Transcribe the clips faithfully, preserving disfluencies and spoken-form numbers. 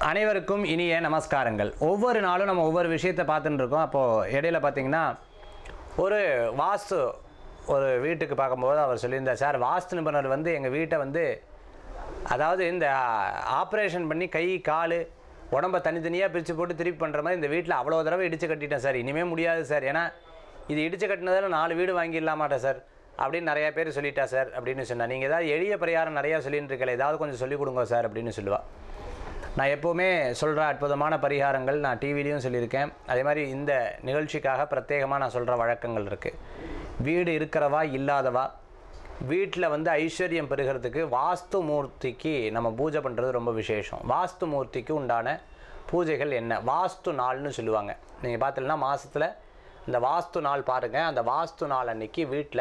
அனைவருக்கும் இனிய நமஸ்காரங்கள். ஒவ்வொரு நாளும் நம்ம ஒவ்வொரு விஷயத்தை பார்த்துட்டு இருக்கோம். அப்போது இடையில பார்த்திங்கன்னா ஒரு வாஸ்து ஒரு வீட்டுக்கு பார்க்கும்போது அவர் சொல்லியிருந்தார், சார் வாஸ்து நிபுணர் வந்து எங்கள் வீட்டை வந்து அதாவது இந்த ஆப்ரேஷன் பண்ணி கை கால் உடம்பை தனித்தனியாக பிரித்து போட்டு திருப்பி பண்ணுற மாதிரி இந்த வீட்டில் அவ்வளோ தடவை இடித்து கட்டிட்டேன் சார், இனிமேல் முடியாது சார், ஏன்னா இது இடித்து கட்டினதில் நாலு வீடு வாங்கிடலாமாட்டேன் சார் அப்படின்னு நிறையா பேர் சொல்லிட்டா சார் அப்படின்னு சொன்னால், நீங்கள் ஏதாவது எளிய பரிகாரம் நிறையா சொல்லின்னு இருக்கல, ஏதாவது கொஞ்சம் சொல்லிக் கொடுங்க சார் அப்படின்னு சொல்லுவாள். நான் எப்போவுமே சொல்கிற அற்புதமான பரிகாரங்கள் நான் டிவிலையும் சொல்லியிருக்கேன். அதே மாதிரி இந்த நிகழ்ச்சிக்காக பிரத்யேகமாக நான் சொல்கிற வழக்கங்கள் இருக்குது. வீடு இருக்கிறவா இல்லாதவா வீட்டில் வந்து ஐஸ்வர்யம் பெறுகிறதுக்கு வாஸ்து மூர்த்திக்கு நம்ம பூஜை பண்ணுறது ரொம்ப விசேஷம். வாஸ்து மூர்த்திக்கு உண்டான பூஜைகள் என்ன, வாஸ்து நாள்னு சொல்லுவாங்க. நீங்கள் பார்த்தீங்கன்னா மாதத்தில் இந்த வாஸ்து நாள் பாருங்கள், அந்த வாஸ்து நாள் அன்றைக்கி வீட்டில்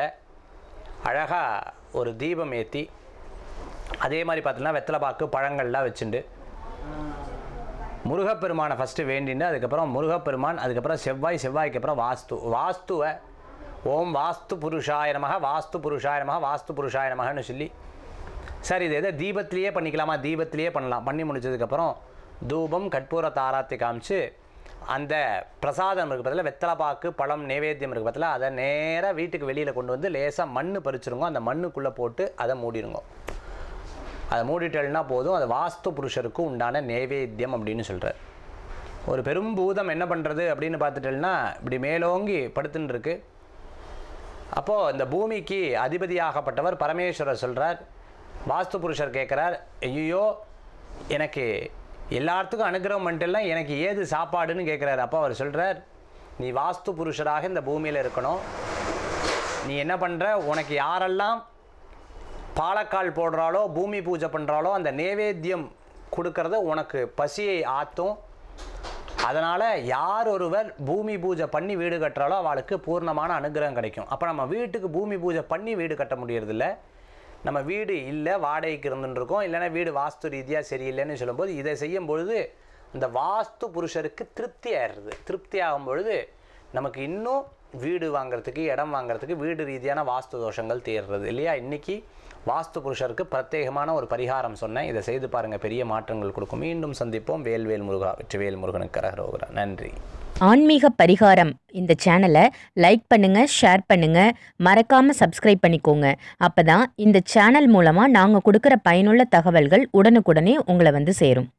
அழகாக ஒரு தீபம் ஏற்றி, அதே மாதிரி பார்த்தீங்கன்னா வெத்தலை பாக்கு பழங்கள்லாம் வச்சுண்டு முருகப்பெருமானை ஃபஸ்ட்டு வேண்டின்னு, அதுக்கப்புறம் முருகப்பெருமான், அதுக்கப்புறம் செவ்வாய், செவ்வாய்க்கு அப்புறம் வாஸ்து. வாஸ்துவை ஓம் வாஸ்து புருஷாய நமக, வாஸ்து புருஷாய நமக, வாஸ்து புருஷாய நமகன்னு சொல்லி, சார் இது எதை தீபத்திலேயே பண்ணிக்கலாமா, தீபத்திலேயே பண்ணலாம். பண்ணி முடிச்சதுக்கப்புறம் தூபம் கற்பூர தாராத்தி காமிச்சு அந்த பிரசாதம் இருக்குது பதில் வெத்தலை பாக்கு பழம் நைவேத்தியம் இருக்குது பதில் அதை நேராக வீட்டுக்கு வெளியில் கொண்டு வந்து லேசாக மண் பறிச்சிருங்க, அந்த மண்ணுக்குள்ளே போட்டு அதை மூடிடுங்க. அதை மூடிட்டல்னா போதும், அது வாஸ்து புருஷருக்கு உண்டான நைவேத்தியம் அப்படின்னு சொல்கிறார். ஒரு பெரும் பூதம் என்ன பண்ணுறது அப்படின்னு பார்த்துட்டேன்னா இப்படி மேலோங்கி படுத்துன்னு இருக்கு. அப்போது இந்த பூமிக்கு அதிபதியாகப்பட்டவர் பரமேஸ்வரர் சொல்கிறார், வாஸ்து புருஷர் கேட்குறார், ஐயோ எனக்கு எல்லாத்துக்கும் அனுகிரகம் பண்ணிட்டுலாம் எனக்கு ஏது சாப்பாடுன்னு கேட்குறாரு. அப்போ அவர் சொல்கிறார், நீ வாஸ்து புருஷராக இந்த பூமியில் இருக்கணும், நீ என்ன பண்ணுற, உனக்கு யாரெல்லாம் பாலக்கால் போடுறாலோ பூமி பூஜை பண்ணுறாலோ அந்த நைவேத்தியம் கொடுக்கறது உனக்கு பசியை ஆற்றும். அதனால் யார் ஒருவர் பூமி பூஜை பண்ணி வீடு கட்டுறாலோ அவளுக்கு பூர்ணமான அனுகிரகம் கிடைக்கும். அப்போ நம்ம வீட்டுக்கு பூமி பூஜை பண்ணி வீடு கட்ட முடியறதில்ல, நம்ம வீடு இல்லை வாடகைக்கு இருந்துருக்கோம், இல்லைன்னா வீடு வாஸ்து ரீதியாக சரியில்லைன்னு சொல்லும்போது இதை செய்யும் பொழுது அந்த வாஸ்து புருஷருக்கு திருப்தி ஆயிடுறது. திருப்தி ஆகும் பொழுது நமக்கு இன்னும் வீடு வாங்கிறதுக்கு இடம் வாங்கிறதுக்கு வீடு ரீதியான வாஸ்து தோஷங்கள் தீர்றது இல்லையா. இன்றைக்கி வாஸ்து புருஷருக்கு பிரத்யேகமான ஒரு பரிகாரம் சொன்னேன், இதை செய்து பாருங்கள், பெரிய மாற்றங்கள் கொடுக்கும். மீண்டும் சந்திப்போம். வேல்வேல் முருகா, வெற்றிவேல் முருகனுக்கு கரகரோகரா. நன்றி. ஆன்மீக பரிகாரம் இந்த சேனலை லைக் பண்ணுங்கள், ஷேர் பண்ணுங்கள், மறக்காமல் சப்ஸ்கிரைப் பண்ணிக்கோங்க. அப்போ தான் இந்த சேனல் மூலமாக நாங்கள் கொடுக்குற பயனுள்ள தகவல்கள் உடனுக்குடனே உங்களை வந்து சேரும்.